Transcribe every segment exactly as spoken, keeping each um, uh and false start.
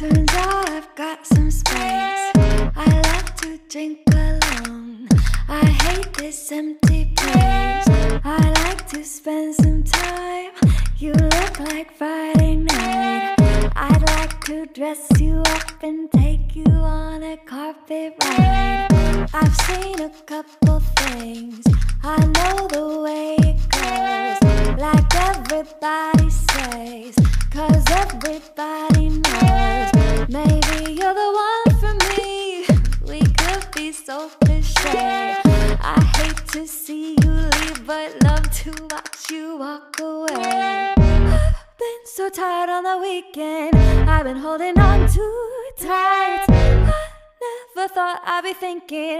Turns out I've got some space. I love to drink alone. I hate this empty place. I like to spend some time. You look like Friday night. I'd like to dress you up and take you on a carpet ride. I've seen a couple things. I know the way it goes, like everybody says, 'cause everybody knows. Maybe you're the one for me. We could be so cliche. I hate to see you leave, but love to watch you walk away. I've been so tired on the weekend. I've been holding on too tight. I never thought I'd be thinking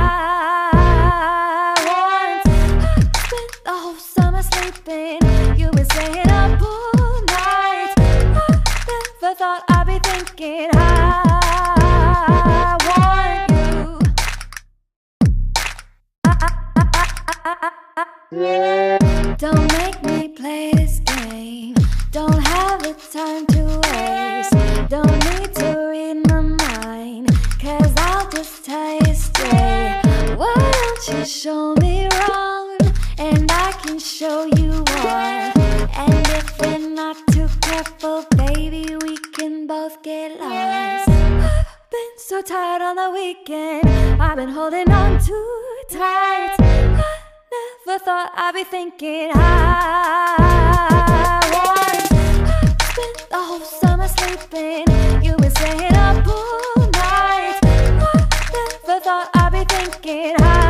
I want. I spent the whole summer sleeping. You've been staying up all night. I never thought I'd be thinking I want you. Don't make me play this game. Don't have the time to waste. Don't need to read my mind, 'cause I'll just tell you straight. Why don't you show me wrong, and I can show you one. And if we're not too careful, baby, we can both get lost. I've been so tired on the weekend. I've been holding on too tight. I never thought I'd be thinking I want. I spent the whole summer sleeping. You've been staying up all night. I never thought I'd be thinking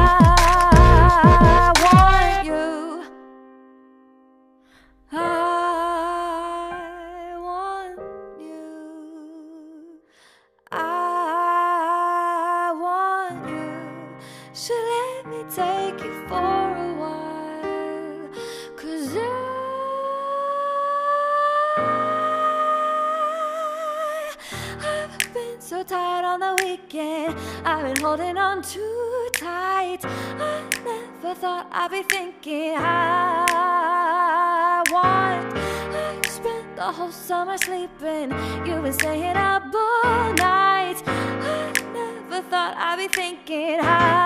I want you. I want you. I want you. Should let me take you for a while, 'cause I, I've been so tired on the weekend. I've been holding on too tight. I never thought I'd be thinking I want. I spent the whole summer sleeping. You've been staying up all night. I never thought I'd be thinking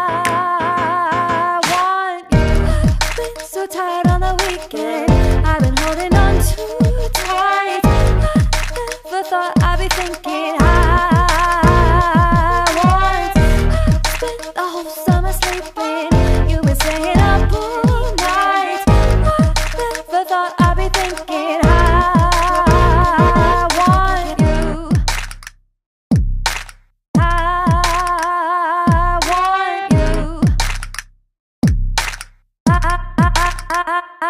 I want you. I've been so tired on the weekend. I've been holding on too tight. I never thought I'd be thinking I want. I spent the whole summer sleeping. You've been staying up all night. I never thought I'd be thinking I want you. I want you. I, I, I, I, I